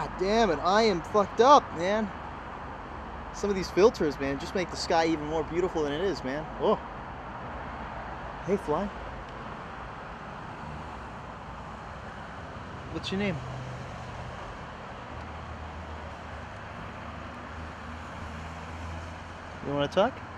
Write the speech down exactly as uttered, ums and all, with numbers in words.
God damn it, I am fucked up, man. Some of these filters, man, just make the sky even more beautiful than it is, man. Whoa. Hey, fly. What's your name? You want to talk?